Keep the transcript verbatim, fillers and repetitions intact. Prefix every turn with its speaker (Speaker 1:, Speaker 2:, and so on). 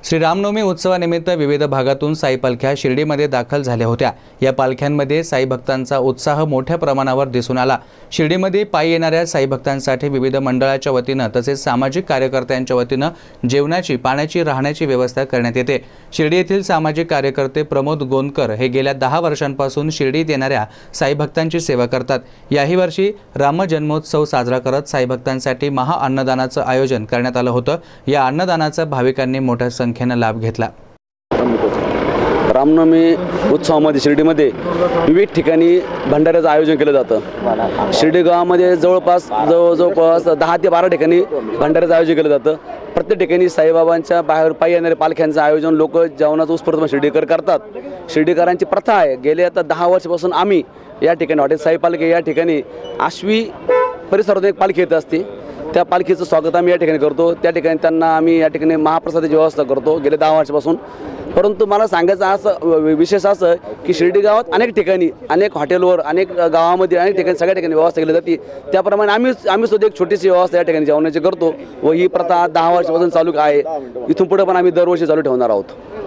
Speaker 1: श्री रामनवमी उत्सवानिमित्त विविध भागातून साई पालख्या शिर्डीमध्ये दाखल झाल्या होत्या। या पालख्यांमध्ये साई भक्तांचा उत्साह मोठ्या प्रमाणावर दिसून आला। शिर्डीमध्ये पायी येणाऱ्या साई भक्तांसाठी विविध मंडळाच्या वतीने तसेच सामाजिक कार्यकर्त्यांच्या वतीने जेवणाची, पाण्याची, राहण्याची व्यवस्था करण्यात येते। शिर्डी येथील सामाजिक कार्यकर्ते प्रमोद गोंदकर हे गेल्या दहा वर्षांपासून शिर्डीत येणाऱ्या साई भक्तांची सेवा करतात। याही वर्षी राम जन्मोत्सव साजरा करत साई भक्तांसाठी महा अन्नदानाचं आयोजन करण्यात आलं होतं। या अन्नदानाचा भाविकांनी मोठ्या संख्येने लाभ घेतला।
Speaker 2: रामनवमी उत्सवामध्ये शिर्डीमध्ये विविध ठिकाणी भंडाऱ्याचं आयोजन केलं जातं। शिर्डी गावामध्ये जवळपास जवळ जवळपास दहा ते बारा ठिकाणी भंडाऱ्याचं आयोजन केलं जातं। प्रत्येक ठिकाणी साईबाबांच्या बाहेर पायी येणाऱ्या पालख्यांचं आयोजन लोक जेवणाचं उत्स्फूर्त शिर्डीकर करतात। शिर्डीकरांची प्रथा आहे, गेले आता दहा वर्षापासून आम्ही या ठिकाणी हॉटेल साई पालखी या ठिकाणी आश्वी परिसरातून एक पालखी येत असते। त्या पालखीचं स्वागत आम्ही या ठिकाणी करतो। त्या ठिकाणी त्यांना आम्ही या ठिकाणी महाप्रसादाची व्यवस्था करतो गेले दहा वर्षापासून। परंतु मला सांगायचं असं विशेष असं की शिर्डी गावात अनेक ठिकाणी, अनेक हॉटेलवर, अनेक गावामध्ये, अनेक ठिकाणी सगळ्या ठिकाणी व्यवस्था केली जाते। त्याप्रमाणे आम्ही आम्ही सुद्धा एक छोटीशी व्यवस्था या ठिकाणी जेवणाची करतो व ही प्रथा दहा वर्षापासून चालू आहे। इथून पुढे पण आम्ही दरवर्षी चालू ठेवणार आहोत।